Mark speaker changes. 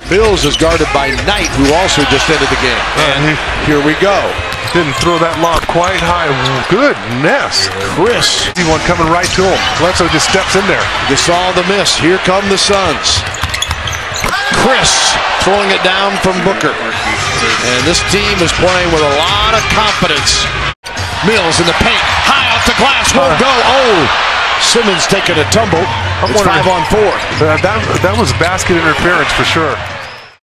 Speaker 1: Mills is guarded by Knight, who also just entered the game. And here we go.
Speaker 2: Didn't throw that lob quite high. Goodness.
Speaker 1: Chris.
Speaker 2: One coming right to him. Bledsoe just steps in there.
Speaker 1: You saw the miss. Here come the Suns. Chris throwing it down from Booker. And this team is playing with a lot of confidence. Mills in the paint. High off the glass. Won't go. Oh! Simmons taking a tumble. It's 5-on-4.
Speaker 2: That was basket interference for sure.